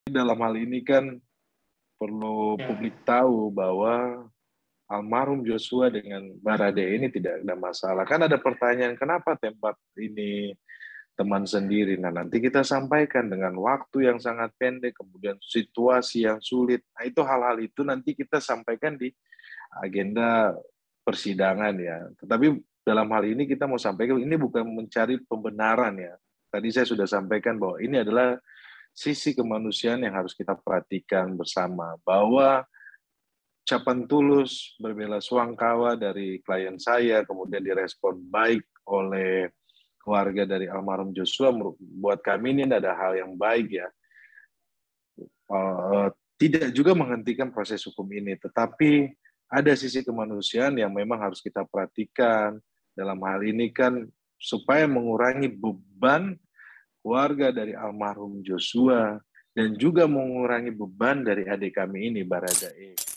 Dalam hal ini kan perlu publik tahu bahwa almarhum Joshua dengan Baradae ini tidak ada masalah. Kan ada pertanyaan, kenapa tembak ini teman sendiri? Nah, nanti kita sampaikan dengan waktu yang sangat pendek, kemudian situasi yang sulit. Nah, itu hal-hal itu nanti kita sampaikan di agenda persidangan ya. Tetapi dalam hal ini kita mau sampaikan, ini bukan mencari pembenaran ya. Tadi saya sudah sampaikan bahwa ini adalah sisi kemanusiaan yang harus kita perhatikan bersama, bahwa ucapan tulus berbela sungkawa dari klien saya kemudian direspon baik oleh keluarga dari almarhum Joshua, buat kami ini ada hal yang baik ya. Tidak juga menghentikan proses hukum ini, tetapi ada sisi kemanusiaan yang memang harus kita perhatikan. Dalam hal ini kan supaya mengurangi beban keluarga dari almarhum Joshua dan juga mengurangi beban dari adik kami ini, Baradae.